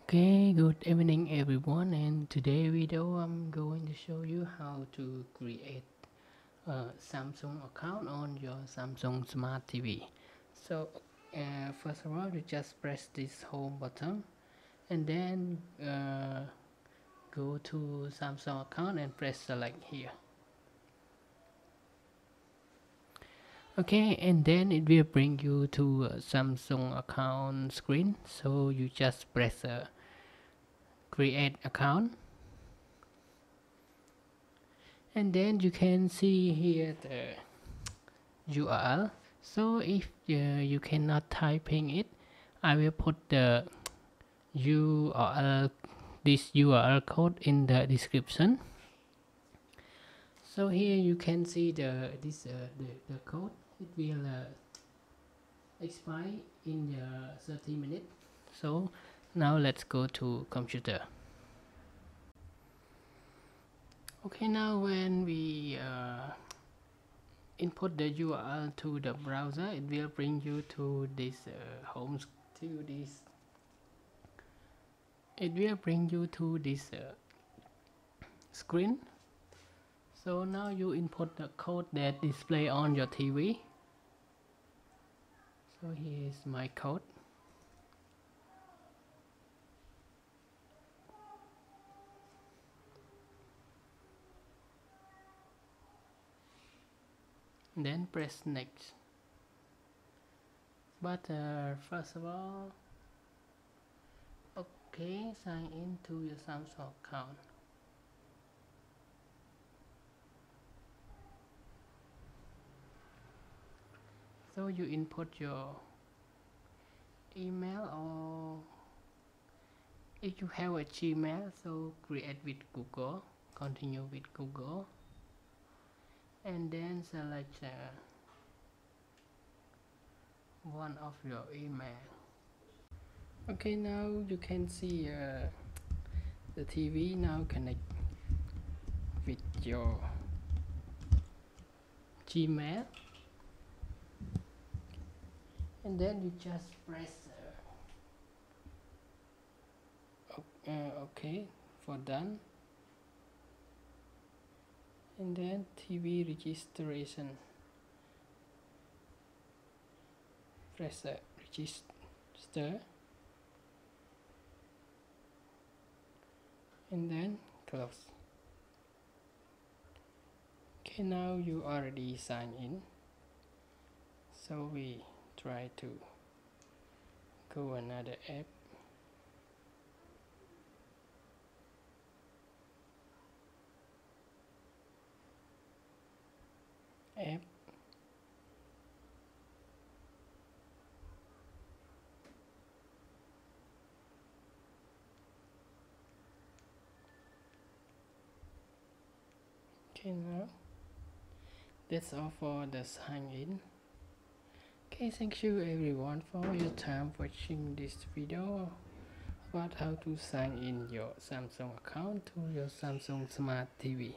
Okay, good evening everyone, and today video I'm going to show you how to create a Samsung account on your Samsung Smart TV. So first of all, you just press this home button and then go to Samsung account and press select here. Okay, and then it will bring you to a Samsung account screen, so you just press create account, and then you can see here the URL. So if you cannot typing it, I will put the URL, this URL code in the description. So here you can see the code. It will expire in 30 minutes. So now let's go to computer. Okay, now when we input the URL to the browser, it will bring you to this screen. So now you input the code that display on your TV. So here is my code. Then press next. But first of all, okay, sign in to your Samsung account. So you input your email, or if you have a Gmail, so create with Google, continue with Google, and then select one of your email. Okay, now you can see the TV now connect with your Gmail, and then you just press OK for done, and then TV registration, press register, and then close. Okay, now you already signed in, so we try to go another app. Okay, now that's all for the sign in. Okay, thank you everyone for your time watching this video about how to sign in your Samsung account to your Samsung Smart TV.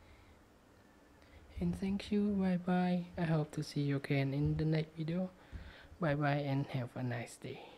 And thank you, bye bye. I hope to see you again in the next video. Bye bye and have a nice day.